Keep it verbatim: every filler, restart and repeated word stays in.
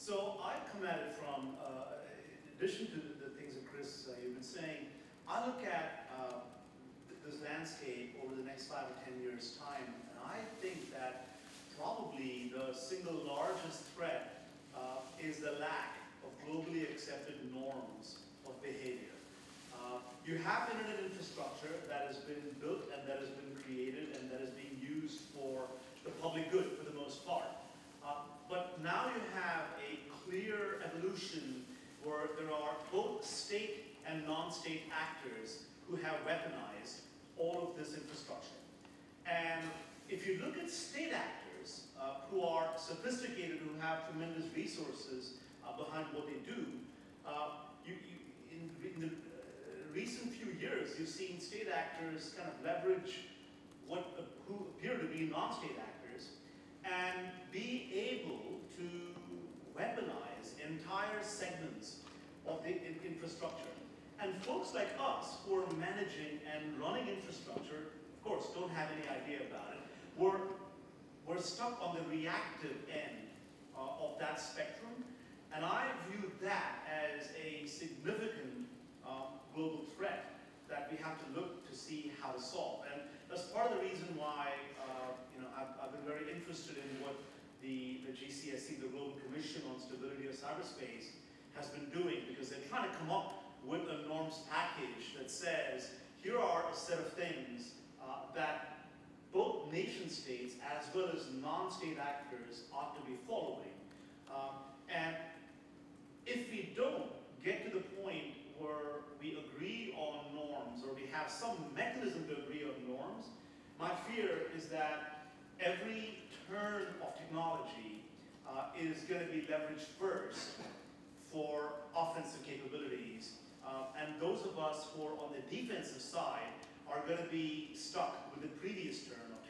So I come at it from, uh, in addition to the, the things that Chris, uh, you've been saying, I look at uh, this landscape over the next five or ten years' time, and I think that probably the single largest threat uh, is the lack of globally accepted norms of behavior. Uh, you have internet infrastructure that has been built and that has been created and that is being used for the public good for the most part. Uh, but now you have a clear evolution where there are both state and non-state actors who have weaponized all of this infrastructure. And if you look at state actors uh, who are sophisticated, who have tremendous resources uh, behind what they do, uh, you, you, in, in the uh, recent few years, you've seen state actors kind of leverage what uh, who appear to be non-state actors and be able to weaponize entire segments of the in infrastructure. And folks like us who are managing and running infrastructure, of course, don't have any idea about it. We're, we're stuck on the reactive end uh, of that spectrum. And I view that as a significant uh, global threat that we have to look to see how to solve. And that's part of the reason why uh, you know, I've, I've been very interested in what the, the G C S C, the Global Commission on Stability of Cyberspace, has been doing, because they're trying to come up with a norms package that says, here are a set of things uh, that both nation states as well as non-state actors ought to be following. Uh, and if we don't get to the point where we agree on norms, or we have some mechanism to agree on norms, my fear is that every turn of technology uh, is going to be leveraged first for offensive capabilities. Uh, and those of us who are on the defensive side are going to be stuck with the previous turn of